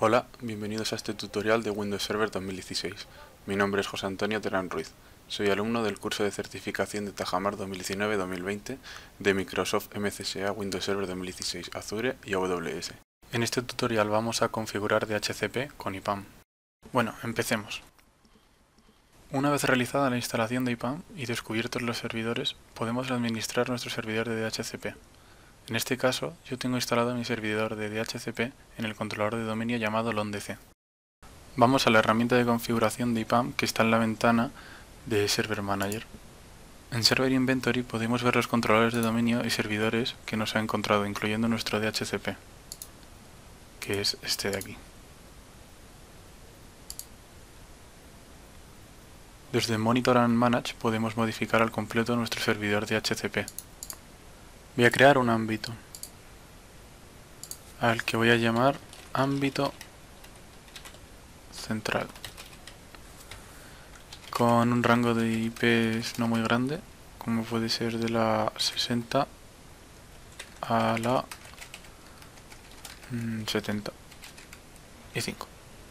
Hola, bienvenidos a este tutorial de Windows Server 2016. Mi nombre es José Antonio Terán Ruiz. Soy alumno del curso de certificación de Tajamar 2019-2020 de Microsoft MCSA Windows Server 2016, Azure y AWS. En este tutorial vamos a configurar DHCP con IPAM. Bueno, empecemos. Una vez realizada la instalación de IPAM y descubiertos los servidores, podemos administrar nuestro servidor de DHCP. En este caso, yo tengo instalado mi servidor de DHCP en el controlador de dominio llamado LONDC. Vamos a la herramienta de configuración de IPAM que está en la ventana de Server Manager. En Server Inventory podemos ver los controladores de dominio y servidores que nos ha encontrado, incluyendo nuestro DHCP, que es este de aquí. Desde Monitor and Manage podemos modificar al completo nuestro servidor DHCP. Voy a crear un ámbito, al que voy a llamar ámbito central, con un rango de IPs no muy grande, como puede ser de la 60 a la 75.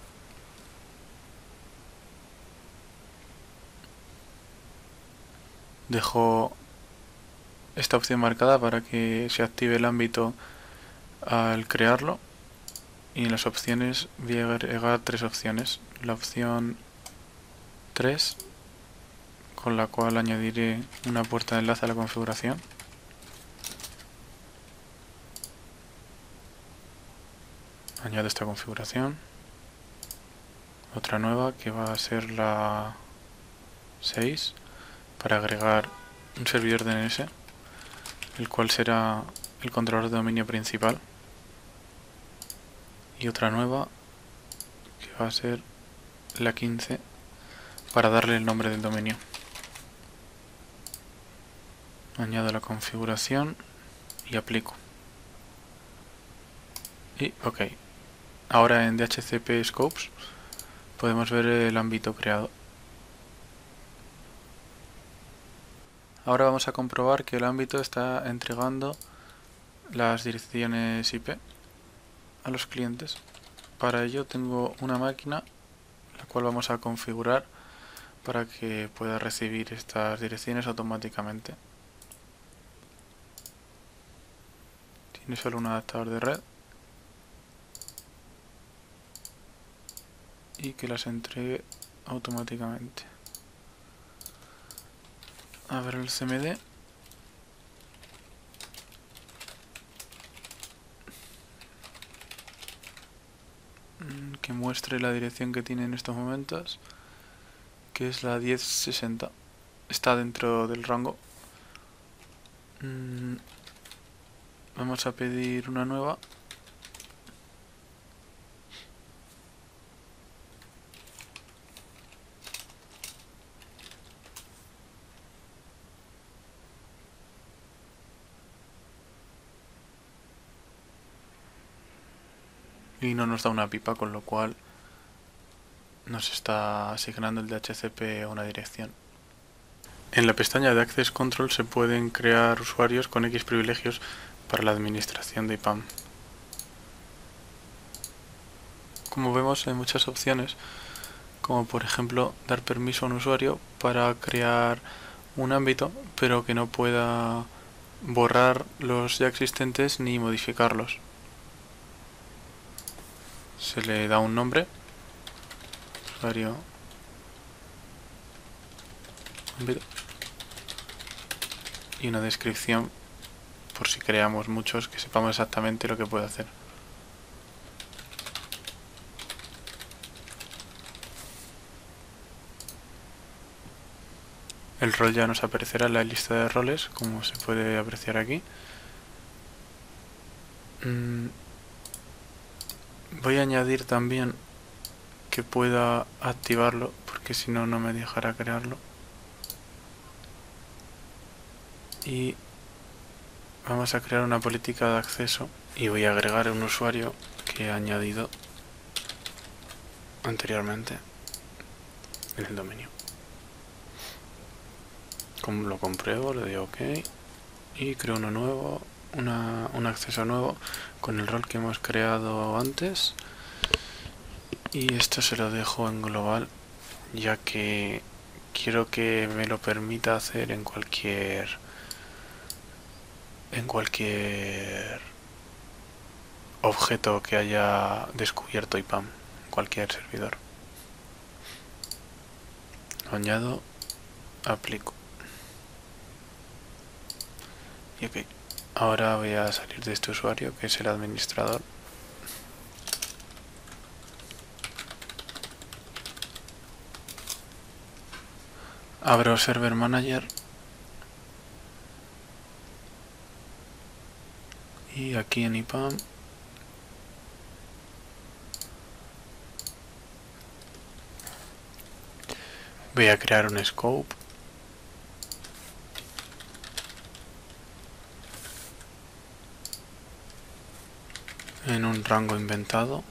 Dejo esta opción marcada para que se active el ámbito al crearlo, y en las opciones voy a agregar tres opciones. La opción 3, con la cual añadiré una puerta de enlace a la configuración. Añado esta configuración. Otra nueva que va a ser la 6, para agregar un servidor DNS, el cual será el controlador de dominio principal. Y otra nueva que va a ser la 15, para darle el nombre del dominio. Añado la configuración y aplico. Y OK. Ahora en DHCP Scopes podemos ver el ámbito creado. Ahora vamos a comprobar que el ámbito está entregando las direcciones IP a los clientes. Para ello tengo una máquina, la cual vamos a configurar para que pueda recibir estas direcciones automáticamente. Tiene solo un adaptador de red y que las entregue automáticamente. A ver el CMD. Que muestre la dirección que tiene en estos momentos, que es la 1060. Está dentro del rango. Vamos a pedir una nueva. Y no nos da una pipa, con lo cual nos está asignando el DHCP a una dirección. En la pestaña de Access Control se pueden crear usuarios con X privilegios para la administración de IPAM. Como vemos, hay muchas opciones, como por ejemplo dar permiso a un usuario para crear un ámbito, pero que no pueda borrar los ya existentes ni modificarlos. Se le da un nombre, usuario, ámbito, y una descripción, por si creamos muchos, que sepamos exactamente lo que puede hacer. El rol ya nos aparecerá en la lista de roles, como se puede apreciar aquí. Voy a añadir también que pueda activarlo, porque si no, no me dejará crearlo. Y vamos a crear una política de acceso y voy a agregar un usuario que he añadido anteriormente en el dominio. Como lo compruebo, le doy OK y creo uno nuevo, un acceso nuevo con el rol que hemos creado antes. Y esto se lo dejo en global, ya que quiero que me lo permita hacer en cualquier objeto que haya descubierto IPAM, cualquier servidor. Lo añado, aplico. Y ok. Ahora voy a salir de este usuario, que es el administrador. Abro Server Manager. Y aquí en IPAM voy a crear un scope. En un rango inventado.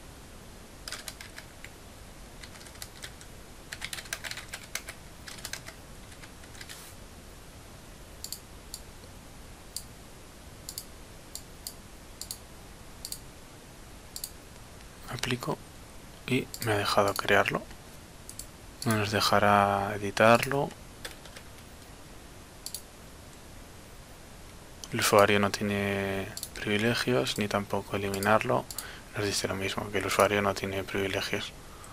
Aplico y me ha dejado crearlo. No nos dejará editarlo. El usuario no tiene privilegios ni tampoco eliminarlo. Nos dice lo mismo, que el usuario no tiene privilegios.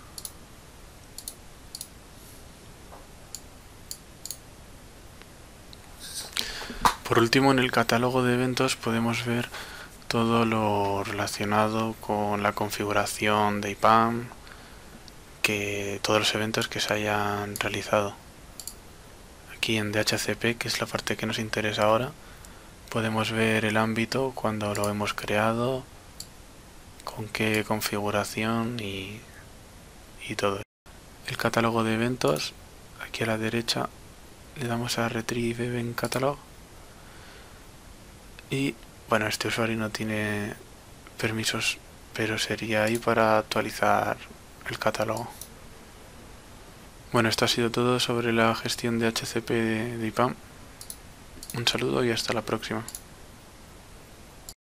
Por último, en el catálogo de eventos podemos ver todo lo relacionado con la configuración de IPAM, todos los eventos que se hayan realizado. Aquí en DHCP, que es la parte que nos interesa ahora, podemos ver el ámbito cuando lo hemos creado, con qué configuración y todo. El catálogo de eventos, aquí a la derecha le damos a Retrieve Event Catalog y bueno, este usuario no tiene permisos, pero sería ahí para actualizar el catálogo. Bueno, esto ha sido todo sobre la gestión de HCP de IPAM. Un saludo y hasta la próxima.